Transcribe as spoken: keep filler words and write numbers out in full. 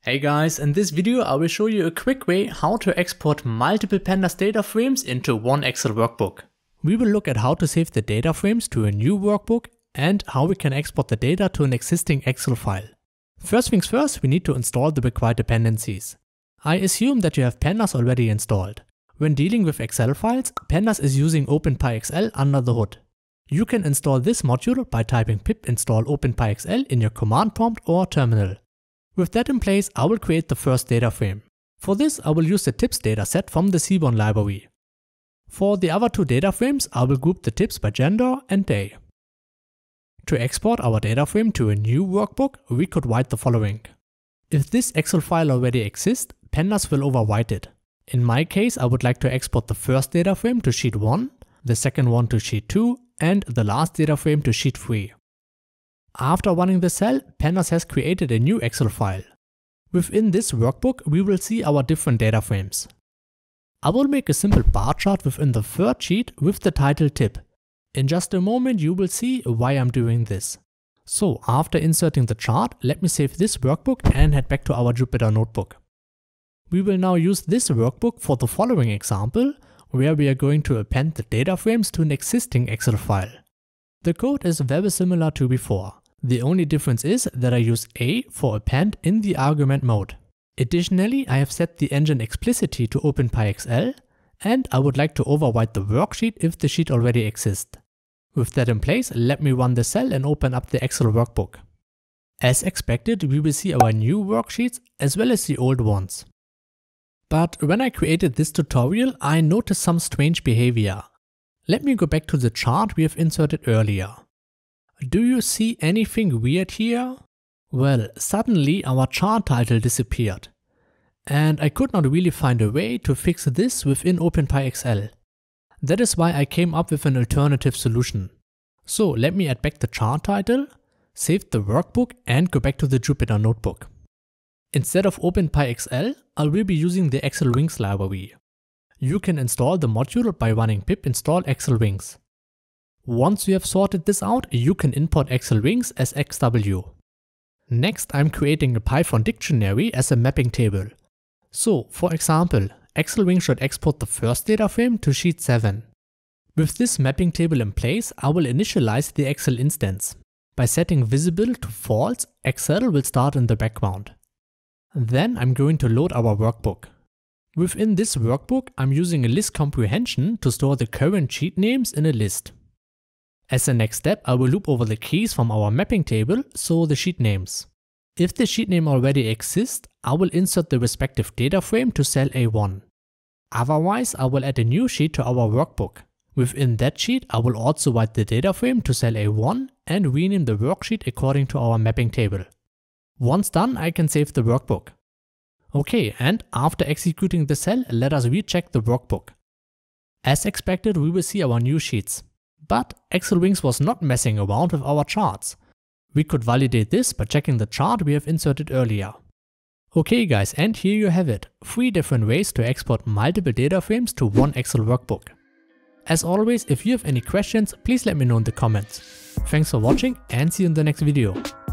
Hey guys, in this video I will show you a quick way how to export multiple Pandas data frames into one Excel workbook. We will look at how to save the data frames to a new workbook and how we can export the data to an existing Excel file. First things first, we need to install the required dependencies. I assume that you have Pandas already installed. When dealing with Excel files, Pandas is using OpenPyXL under the hood. You can install this module by typing pip install OpenPyXL in your command prompt or terminal. With that in place, I will create the first data frame. For this, I will use the tips dataset from the Seaborn library. For the other two data frames, I will group the tips by gender and day. To export our data frame to a new workbook, we could write the following. If this Excel file already exists, Pandas will overwrite it. In my case, I would like to export the first data frame to sheet one, the second one to sheet two, and the last data frame to sheet three. After running the cell, Pandas has created a new Excel file. Within this workbook, we will see our different data frames. I will make a simple bar chart within the third sheet with the title tip. In just a moment you will see why I'm doing this. So after inserting the chart, let me save this workbook and head back to our Jupyter notebook. We will now use this workbook for the following example, where we are going to append the data frames to an existing Excel file. The code is very similar to before. The only difference is that I use A for append in the argument mode. Additionally, I have set the engine explicitly to OpenPyXL, and I would like to overwrite the worksheet if the sheet already exists. With that in place, let me run the cell and open up the Excel workbook. As expected, we will see our new worksheets as well as the old ones. But when I created this tutorial, I noticed some strange behavior. Let me go back to the chart we have inserted earlier. Do you see anything weird here? Well, suddenly our chart title disappeared. And I could not really find a way to fix this within OpenPyXL. That is why I came up with an alternative solution. So let me add back the chart title, save the workbook and go back to the Jupyter notebook. Instead of OpenPyXL, I will be using the 𝗟𝗘𝗦𝗢𝗡 library. You can install the module by running pip install 𝗟𝗘𝗦𝗢𝗡. Once you have sorted this out, you can import 𝗟𝗘𝗦𝗢𝗡 as X W. Next, I'm creating a Python dictionary as a mapping table. So, for example, 𝗟𝗘𝗦𝗢𝗡 should export the first data frame to sheet seven. With this mapping table in place, I will initialize the Excel instance. By setting visible to false, Excel will start in the background. Then I'm going to load our workbook. Within this workbook, I'm using a list comprehension to store the current sheet names in a list. As a next step, I will loop over the keys from our mapping table, so the sheet names. If the sheet name already exists, I will insert the respective data frame to cell A one. Otherwise, I will add a new sheet to our workbook. Within that sheet, I will also write the data frame to cell A one and rename the worksheet according to our mapping table. Once done, I can save the workbook. Okay, and after executing the cell, let us recheck the workbook. As expected, we will see our new sheets. But 𝗟𝗘𝗦𝗢𝗡𝗏 was not messing around with our charts. We could validate this by checking the chart we have inserted earlier. Okay guys, and here you have it. Three different ways to export multiple data frames to one Excel workbook. As always, if you have any questions, please let me know in the comments. Thanks for watching and see you in the next video.